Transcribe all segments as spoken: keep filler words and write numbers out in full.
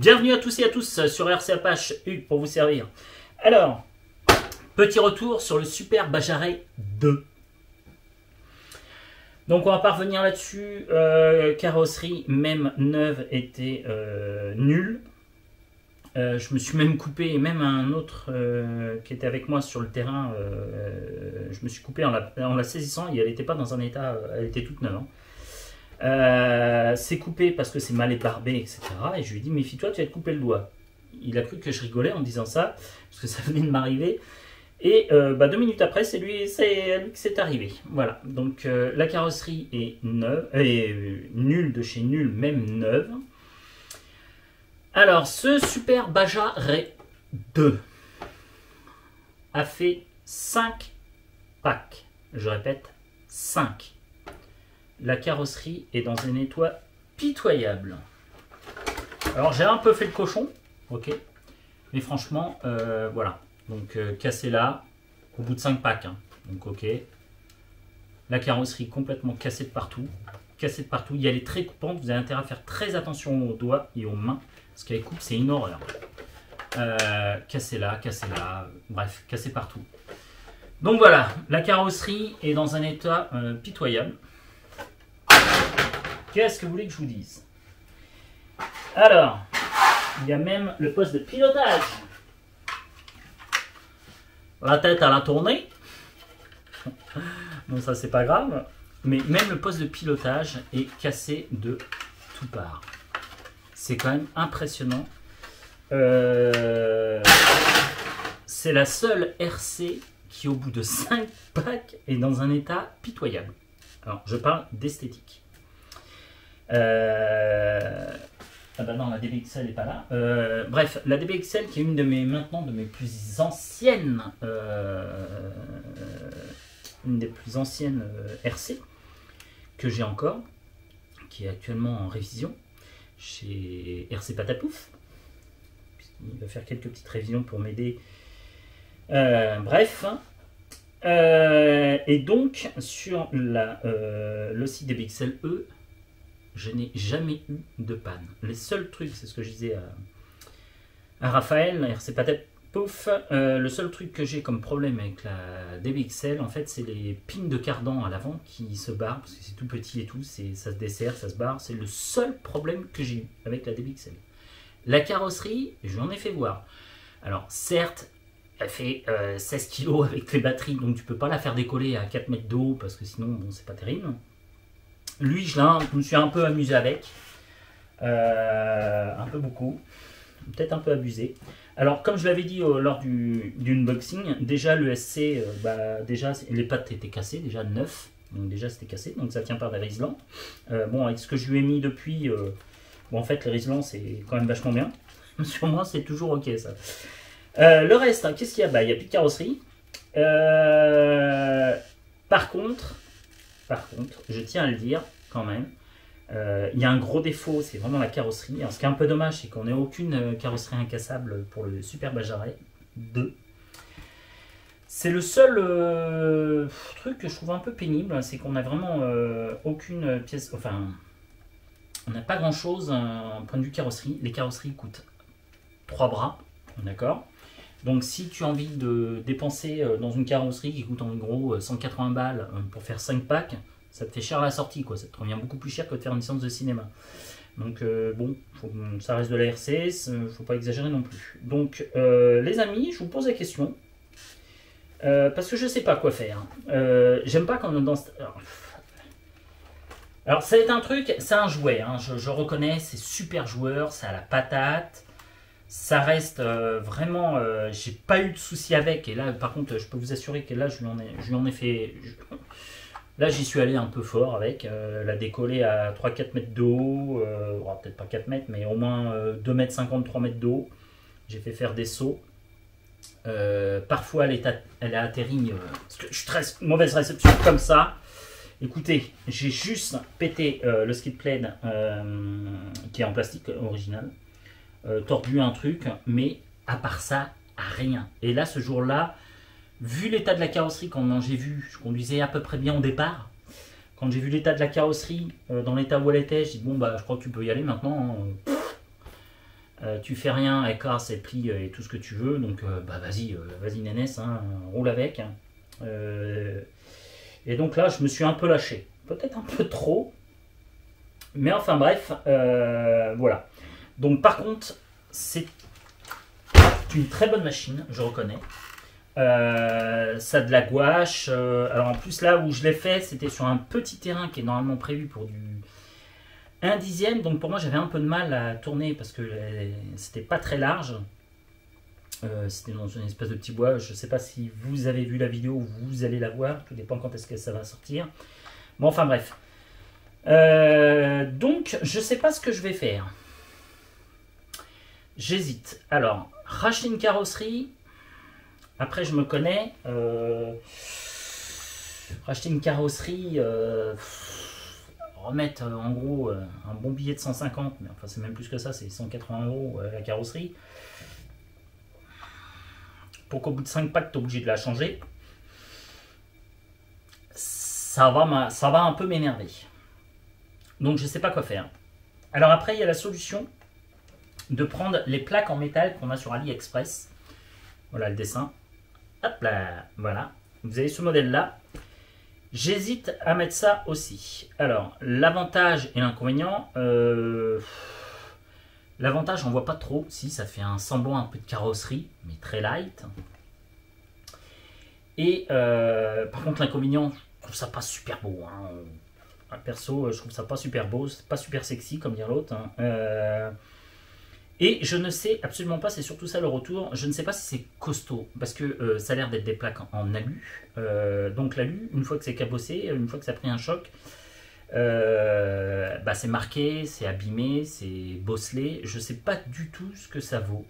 Bienvenue à tous et à tous sur R C Apache, Hugues pour vous servir. Alors, petit retour sur le Super Bajaret deux. Donc on va pas revenir là-dessus. Euh, carrosserie, même neuve, était euh, nulle. Euh, je me suis même coupé, et même un autre euh, qui était avec moi sur le terrain, euh, je me suis coupé en la, en la saisissant et elle n'était pas dans un état, elle était toute neuve. Hein. Euh, c'est coupé parce que c'est mal ébarbé, et cetera. Et je lui ai dit, méfie-toi, tu vas te couper le doigt. Il a cru que je rigolais en disant ça, parce que ça venait de m'arriver. Et euh, bah, deux minutes après, c'est lui, c'est lui que c'est arrivé. Voilà, donc euh, la carrosserie est neuve, est euh, nulle de chez nul, même neuve. Alors, ce Super Bajaret deux a fait cinq packs. Je répète, cinq. La carrosserie est dans un état pitoyable. Alors, j'ai un peu fait le cochon, ok. Mais franchement, euh, voilà. Donc, euh, cassé là, au bout de cinq packs. Hein. Donc, ok. La carrosserie complètement cassée de partout. Cassée de partout. Il y a les très coupantes. Vous avez intérêt à faire très attention aux doigts et aux mains. Parce qu'avec coupe, c'est une horreur. Euh, cassé là, cassé là. Bref, cassé partout. Donc voilà, la carrosserie est dans un état euh, pitoyable. Qu'est-ce que vous voulez que je vous dise? Alors, il y a même le poste de pilotage. La tête à la tournée. Bon, ça c'est pas grave. Mais même le poste de pilotage est cassé de toutes parts. C'est quand même impressionnant. Euh, c'est la seule R C qui, au bout de cinq packs, est dans un état pitoyable. Alors, je parle d'esthétique. Euh... Ah bah non, la D B X L n'est pas là. Euh, bref, la D B X L qui est une de mes maintenant de mes plus anciennes, euh, une des plus anciennes euh, R C que j'ai encore, qui est actuellement en révision chez R C Patapouf. Il va faire quelques petites révisions pour m'aider. Euh, bref. Euh, et donc, sur la, euh, le site D B X L E, je n'ai jamais eu de panne. Les seuls trucs, c'est ce que je disais à, à Raphaël, R C Patapouf, euh, le seul truc que j'ai comme problème avec la D B X L, en fait, c'est les pins de cardan à l'avant qui se barrent, parce que c'est tout petit et tout, ça se dessert, ça se barre. C'est le seul problème que j'ai eu avec la D B X L. La carrosserie, je l'en ai fait voir. Alors, certes, elle fait euh, seize kilos avec les batteries, donc tu peux pas la faire décoller à quatre mètres d'eau, parce que sinon, bon, c'est pas terrible. Lui, je, je me suis un peu amusé avec. Euh, un peu beaucoup. Peut-être un peu abusé. Alors, comme je l'avais dit euh, lors du, du unboxing, déjà le S C, euh, bah, déjà, les pattes étaient cassées, déjà neuf. Donc déjà, c'était cassé, donc ça tient par des riselants. Euh, bon, avec ce que je lui ai mis depuis... Euh, Bon, en fait, les riselants, c'est quand même vachement bien. Sur moi, c'est toujours ok, ça. Euh, le reste, hein, qu'est-ce qu'il y a? Bah, il n'y a plus de carrosserie. Euh, par contre, par contre, je tiens à le dire, quand même, euh, il y a un gros défaut, c'est vraiment la carrosserie. Alors, ce qui est un peu dommage, c'est qu'on n'ait aucune carrosserie incassable pour le Super Bajaret deux. C'est le seul euh, truc que je trouve un peu pénible, c'est qu'on n'a vraiment euh, aucune pièce... Enfin... On n'a pas grand chose en point de vue carrosserie. Les carrosseries coûtent trois bras, d'accord. Donc si tu as envie de dépenser dans une carrosserie qui coûte en gros cent quatre-vingts balles pour faire cinq packs, ça te fait cher à la sortie, quoi. Ça te revient beaucoup plus cher que de faire une séance de cinéma. Donc euh, bon, faut, ça reste de la R C, il faut pas exagérer non plus. Donc euh, les amis, je vous pose la question, euh, parce que je sais pas quoi faire. Euh, J'aime pas quand on est dans... Alors, Alors, ça va être un truc, c'est un jouet, hein, je, je reconnais, c'est super joueur, ça a la patate, ça reste euh, vraiment, euh, j'ai pas eu de soucis avec, et là, par contre, je peux vous assurer que là, je lui en ai, je lui en ai fait, je, là, j'y suis allé un peu fort avec, euh, la décoller à trois à quatre mètres d'eau, euh, oh, peut-être pas quatre mètres, mais au moins euh, deux mètres cinquante, trois mètres d'eau, j'ai fait faire des sauts, euh, parfois elle, est à, elle a atterri, euh, parce que je suis très mauvaise réception comme ça. Écoutez, j'ai juste pété euh, le skid plate euh, qui est en plastique original, euh, tordu un truc, mais à part ça, rien. Et là, ce jour-là, vu l'état de la carrosserie, quand j'ai vu, je conduisais à peu près bien au départ, quand j'ai vu l'état de la carrosserie, euh, dans l'état où elle était, j'ai dit bon, bah, je crois que tu peux y aller maintenant. Hein. Euh, tu fais rien, elle casse, elle plie et tout ce que tu veux. Donc euh, bah vas-y, euh, vas-y Nénès, hein, roule avec. Hein. Euh, et donc là, je me suis un peu lâché. Peut-être un peu trop. Mais enfin bref, euh, voilà. Donc par contre, c'est une très bonne machine, je reconnais. Euh, ça a de la gouache. Euh, alors en plus là où je l'ai fait, c'était sur un petit terrain qui est normalement prévu pour du un dixième. Donc pour moi j'avais un peu de mal à tourner parce que euh, c'était pas très large. Euh, c'était dans une espèce de petit bois. Je sais pas si vous avez vu la vidéo ou vous allez la voir. Tout dépend quand est-ce que ça va sortir. Bon enfin bref. Euh, donc je sais pas ce que je vais faire. J'hésite. Alors racheter une carrosserie. Après, je me connais. Euh, racheter une carrosserie, euh, remettre euh, en gros euh, un bon billet de cent cinquante, mais enfin c'est même plus que ça, c'est cent quatre-vingts euros euh, la carrosserie. Pour qu'au bout de cinq packs, tu es obligé de la changer. Ça va, ça va un peu m'énerver. Donc je ne sais pas quoi faire. Alors après, il y a la solution de prendre les plaques en métal qu'on a sur AliExpress. Voilà le dessin. Hop là, voilà. Vous avez ce modèle-là. J'hésite à mettre ça aussi. Alors, l'avantage et l'inconvénient. Euh, l'avantage, on voit pas trop. Si, ça fait un semblant un peu de carrosserie, mais très light. Et euh, par contre, l'inconvénient, je trouve ça pas super beau. Hein. Perso, je trouve ça pas super beau. C'est pas super sexy, comme dire l'autre. Hein. Euh, Et je ne sais absolument pas, c'est surtout ça le retour, je ne sais pas si c'est costaud, parce que euh, ça a l'air d'être des plaques en, en alu. Euh, donc l'alu, une fois que c'est cabossé, une fois que ça a pris un choc, euh, bah c'est marqué, c'est abîmé, c'est bosselé. Je ne sais pas du tout ce que ça vaut.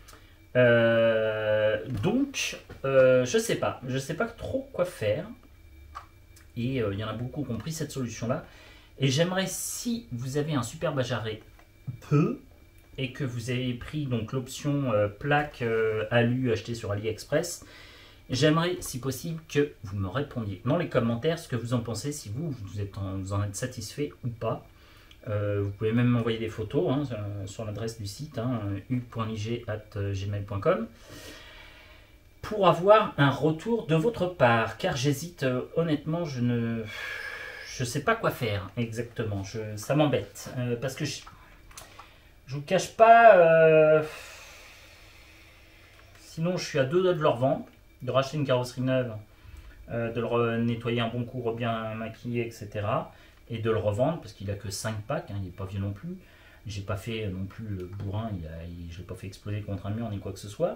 Euh, donc, euh, je ne sais pas. Je ne sais pas trop quoi faire. Et il euh, y en a beaucoup qui ont pris cette solution-là. Et j'aimerais, si vous avez un super bajaré peu, et que vous avez pris donc l'option euh, plaque euh, alu achetée sur AliExpress, j'aimerais si possible que vous me répondiez dans les commentaires ce que vous en pensez, si vous, vous, êtes en, vous en êtes satisfait ou pas. Euh, vous pouvez même m'envoyer des photos hein, sur l'adresse du site hein, u point nig arobase gmail point com pour avoir un retour de votre part, car j'hésite euh, honnêtement, je ne je sais pas quoi faire exactement, je, ça m'embête euh, parce que je, Je vous cache pas, euh... sinon je suis à deux doigts de le revendre, de racheter une carrosserie neuve, euh, de le nettoyer un bon coup, bien maquillé, et cetera. Et de le revendre, parce qu'il n'a que cinq packs, hein, il n'est pas vieux non plus. J'ai pas fait non plus le bourrin, il a, il, je l'ai pas fait exploser contre un mur ni quoi que ce soit.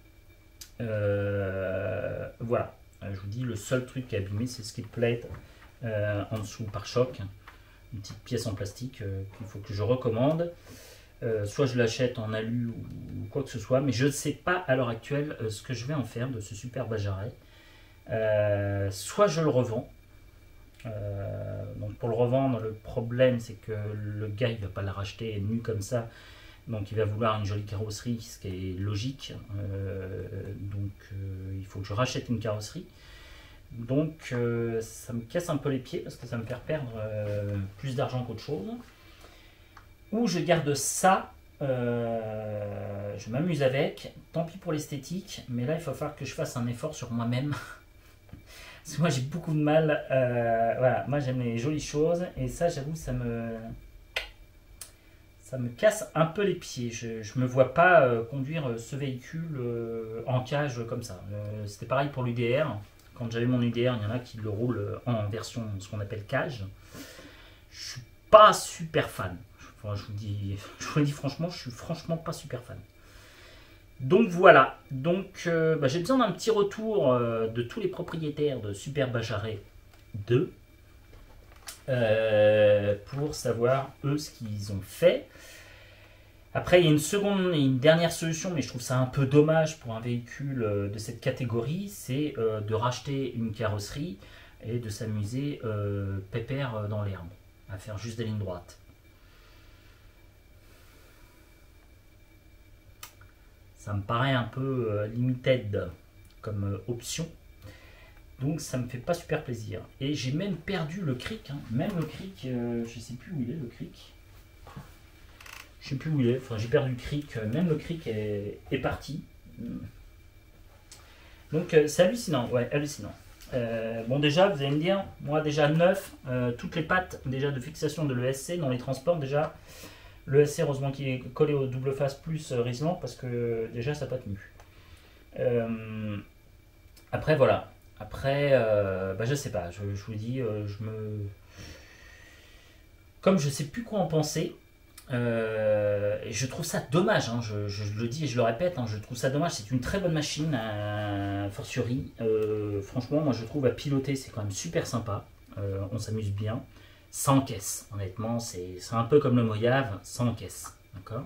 Euh, voilà, je vous dis, le seul truc qui est abîmé, c'est ce skid plate euh, en dessous par choc. Une petite pièce en plastique euh, qu'il faut que je recommande. Euh, soit je l'achète en alu ou, ou quoi que ce soit, mais je ne sais pas à l'heure actuelle euh, ce que je vais en faire de ce super bajaré. Euh, soit je le revends. Euh, donc pour le revendre, le problème c'est que le gars il va pas la racheter nu comme ça, donc il va vouloir une jolie carrosserie, ce qui est logique. Euh, donc euh, il faut que je rachète une carrosserie. Donc euh, ça me casse un peu les pieds parce que ça me fait perdre euh, plus d'argent qu'autre chose. Ou je garde ça, euh, je m'amuse avec, tant pis pour l'esthétique, mais là il va falloir que je fasse un effort sur moi-même. Parce que moi j'ai beaucoup de mal, euh, voilà, moi j'aime les jolies choses, et ça j'avoue ça me, ça me casse un peu les pieds. Je ne me vois pas euh, conduire ce véhicule euh, en cage comme ça. Euh, C'était pareil pour l'U D R, quand j'avais mon U D R, il y en a qui le roulent en version ce qu'on appelle cage. Je suis pas super fan. Enfin, je vous dis, je vous dis franchement, je suis franchement pas super fan. Donc voilà. Donc euh, bah, j'ai besoin d'un petit retour euh, de tous les propriétaires de Super Bajaré deux euh, pour savoir eux ce qu'ils ont fait. Après, il y a une seconde et une dernière solution, mais je trouve ça un peu dommage pour un véhicule euh, de cette catégorie, c'est euh, de racheter une carrosserie et de s'amuser euh, pépère dans l'herbe, à faire juste des lignes droites. Ça me paraît un peu euh, limited comme euh, option. Donc ça me fait pas super plaisir. Et j'ai même perdu le cric. Hein. Même le cric, euh, je sais plus où il est le cric. Je sais plus où il est. Enfin, j'ai perdu le cric. Même le cric est, est parti. Donc euh, c'est hallucinant. Ouais, hallucinant. Euh, bon, déjà, vous allez me dire, moi déjà neuf, euh, toutes les pattes déjà de fixation de l'E S C dans les transports déjà. L'E S C, heureusement qu'il est collé au double face plus euh, Rislan parce que déjà ça n'a pas tenu. Euh, après voilà. Après, euh, bah, je sais pas. Je, je vous dis, euh, je me. Comme je sais plus quoi en penser, euh, et je trouve ça dommage, hein, je, je le dis et je le répète, hein, je trouve ça dommage, c'est une très bonne machine, à fortiori. Euh, franchement, moi je trouve à piloter, c'est quand même super sympa, euh, on s'amuse bien, sans caisse, honnêtement, c'est un peu comme le Mojave, sans caisse, d'accord.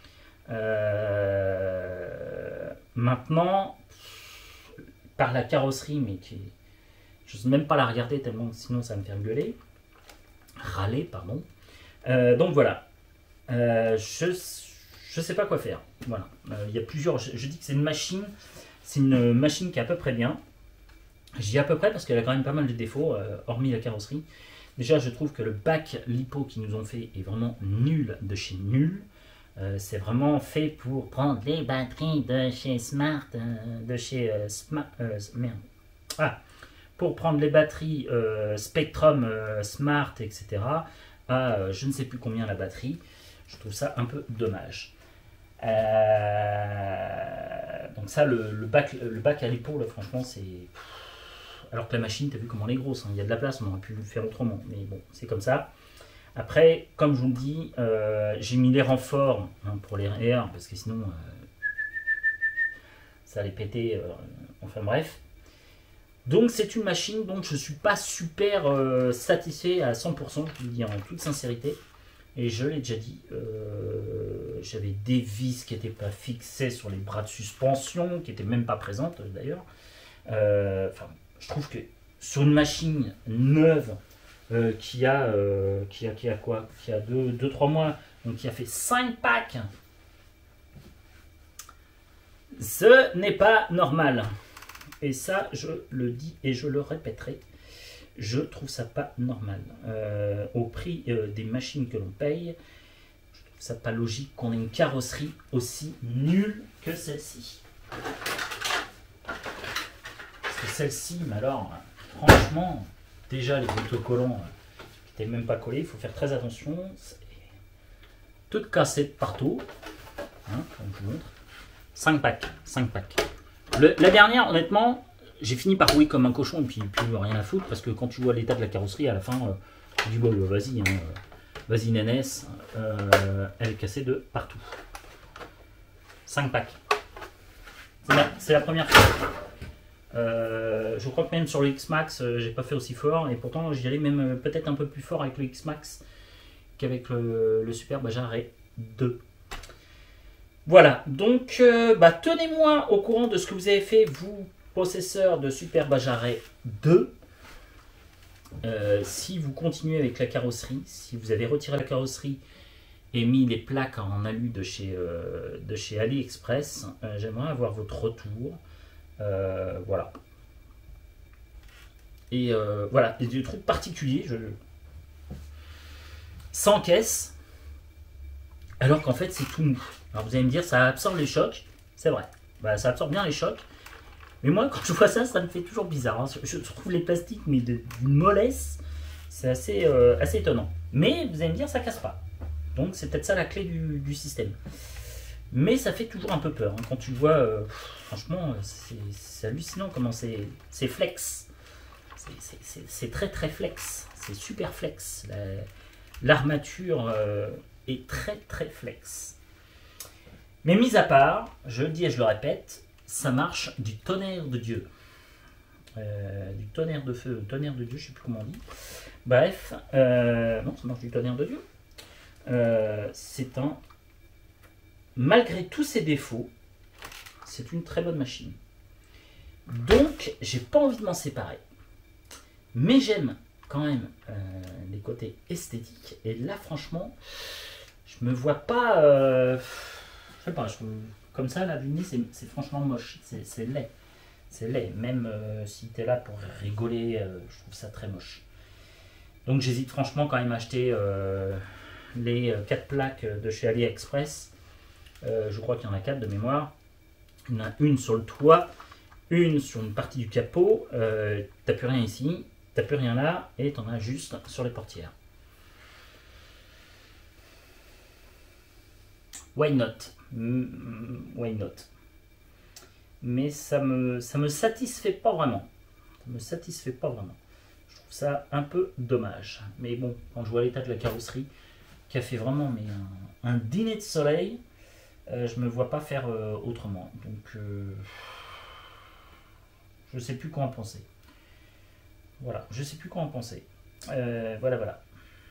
euh, Maintenant, par la carrosserie, mais qui, je n'ose même pas la regarder tellement sinon ça va me faire gueuler, râler, pardon. Euh, donc voilà. Euh, je ne sais pas quoi faire. Voilà. Euh, il y a plusieurs. Je, je dis que c'est une machine. C'est une machine qui est à peu près bien. Je dis à peu près parce qu'elle a quand même pas mal de défauts, euh, hormis la carrosserie. Déjà, je trouve que le bac lipo qu'ils nous ont fait est vraiment nul de chez nul. Euh, c'est vraiment fait pour prendre les batteries de chez Smart, euh, de chez euh, Smart. Euh, merde. Ah. Pour prendre les batteries euh, Spectrum, euh, Smart, et cetera. À euh, je ne sais plus combien la batterie. Je trouve ça un peu dommage. Euh, donc ça, le, le, bac, le bac à l'épaule, franchement, c'est... Alors que la machine, tu as vu comment elle est grosse. Hein. Il y a de la place, on aurait pu le faire autrement. Mais bon, c'est comme ça. Après, comme je vous le dis, euh, j'ai mis les renforts hein, pour les R, parce que sinon, euh, ça allait péter. Euh, enfin bref. Donc c'est une machine dont je ne suis pas super euh, satisfait à cent pour cent, je vous le dis en toute sincérité. Et je l'ai déjà dit, euh, j'avais des vis qui n'étaient pas fixées sur les bras de suspension, qui n'étaient même pas présentes d'ailleurs. Euh, enfin, je trouve que sur une machine neuve euh, qui, a, euh, qui a qui a quoi Qui a deux trois mois, donc qui a fait cinq packs, ce n'est pas normal. Et ça, je le dis et je le répéterai, je trouve ça pas normal. Euh, au prix euh, des machines que l'on paye, je trouve ça pas logique qu'on ait une carrosserie aussi nulle que celle-ci. Parce que celle-ci, mais alors, franchement, déjà les autocollants qui n'étaient même pas collés, il faut faire très attention. Toutes cassées partout. Hein, comme je vous montre. cinq packs. cinq packs. Le, la dernière, honnêtement, j'ai fini par rouiller comme un cochon et puis plus rien à foutre parce que quand tu vois l'état de la carrosserie à la fin, euh, tu dis bon, bah, vas-y, hein, vas-y nénès, euh, elle est cassée de partout. cinq packs. C'est la, la première fois. Euh, je crois que même sur le X-Max, euh, j'ai pas fait aussi fort et pourtant j'y allais même euh, peut-être un peu plus fort avec le X-Max qu'avec le, le Super Bajaret deux. Voilà, donc euh, bah, tenez-moi au courant de ce que vous avez fait, vous, possesseurs de Super Bajaret deux. Euh, si vous continuez avec la carrosserie, si vous avez retiré la carrosserie et mis les plaques en alu de chez, euh, de chez AliExpress, euh, j'aimerais avoir votre retour. Euh, voilà. Et euh, voilà, et des trucs particuliers, je... sans caisse, alors qu'en fait c'est tout mou. Alors vous allez me dire, ça absorbe les chocs, c'est vrai, bah, ça absorbe bien les chocs, mais moi quand je vois ça, ça me fait toujours bizarre, hein. Je trouve les plastiques mais d'une mollesse, c'est assez, euh, assez étonnant. Mais vous allez me dire, ça casse pas, donc c'est peut-être ça la clé du, du système. Mais ça fait toujours un peu peur, hein. Quand tu vois, euh, franchement, c'est hallucinant comment c'est flex, c'est très très flex, c'est super flex, l'armature euh, est très très flex. Mais mis à part, je le dis et je le répète, ça marche du tonnerre de Dieu. Euh, du tonnerre de feu, tonnerre de Dieu, je ne sais plus comment on dit. Bref, euh, non, ça marche du tonnerre de Dieu. Euh, c'est un... Malgré tous ses défauts, c'est une très bonne machine. Donc, j'ai pas envie de m'en séparer. Mais j'aime quand même euh, les côtés esthétiques. Et là, franchement, je me vois pas... Euh, je sais pas, je, comme ça, là, du nez, c'est franchement moche. C'est laid. C'est laid. Même euh, si tu es là pour rigoler, euh, je trouve ça très moche. Donc, j'hésite franchement quand même à acheter euh, les quatre plaques de chez AliExpress. Euh, je crois qu'il y en a quatre de mémoire. Il y en a une sur le toit, une sur une partie du capot. Euh, t'as plus rien ici, t'as plus rien là, et t'en as juste sur les portières. Why not? Why not? Mais ça me, ça me satisfait pas vraiment. Ça me satisfait pas vraiment. Je trouve ça un peu dommage. Mais bon, quand je vois l'état de la carrosserie, qui a fait vraiment mais un, un dîner de soleil, euh, je me vois pas faire euh, autrement. Donc, euh, je sais plus quoi en penser. Voilà, je sais plus quoi en penser. Euh, voilà, voilà.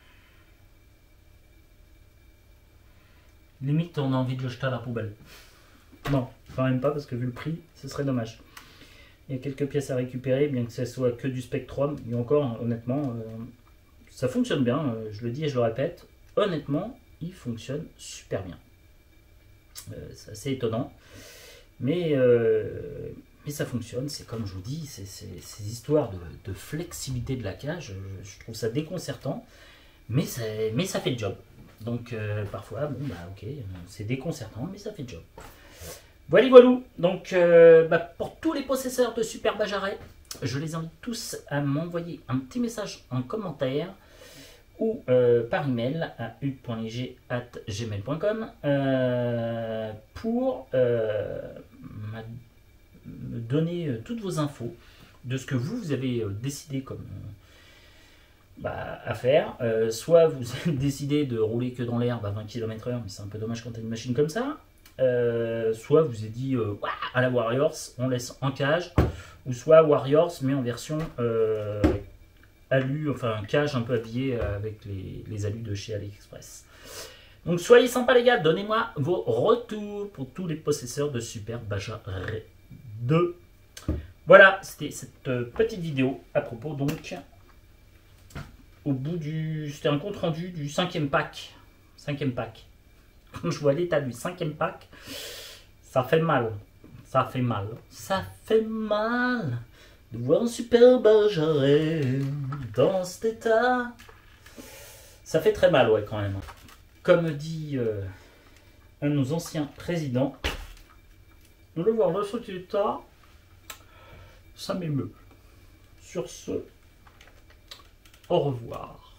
Limite, on a envie de le jeter à la poubelle. Non, quand même pas, parce que vu le prix, ce serait dommage. Il y a quelques pièces à récupérer, bien que ce soit que du Spectrum. Et encore, honnêtement, euh, ça fonctionne bien. Euh, je le dis et je le répète. Honnêtement, il fonctionne super bien. Euh, c'est assez étonnant. Mais, euh, mais ça fonctionne. C'est comme je vous dis, c'est ces histoires de, de flexibilité de la cage. Je, je trouve ça déconcertant. Mais ça, mais ça fait le job. Donc euh, parfois, bon bah ok, c'est déconcertant, mais ça fait le job. Voilà, voilà. Donc euh, bah, pour tous les possesseurs de Super Bajaret, je les invite tous à m'envoyer un petit message en commentaire ou euh, par email à hugues point léger arobase gmail point com euh, pour euh, me donner toutes vos infos de ce que vous, vous avez décidé comme... Bah, à faire. Euh, soit vous décidez de rouler que dans l'herbe à vingt kilomètres heure, mais c'est un peu dommage quand tu as une machine comme ça. Euh, soit vous avez dit euh, à la Warriors, on laisse en cage. Ou soit Warriors, mais en version euh, alu, enfin cage un peu habillée avec les, les alus de chez AliExpress. Donc soyez sympas les gars, donnez-moi vos retours pour tous les possesseurs de Super Bajaret deux. Voilà, c'était cette petite vidéo à propos donc... Au bout du... C'était un compte rendu du cinquième pack. Cinquième pack. Quand je vois l'état du cinquième pack, ça fait mal. Ça fait mal. Ça fait mal de voir un Super Bajaret dans cet état. Ça fait très mal, ouais, quand même. Comme dit euh, un de nos anciens présidents, de le voir dans cet état, ça m'émeut. Sur ce... Au revoir.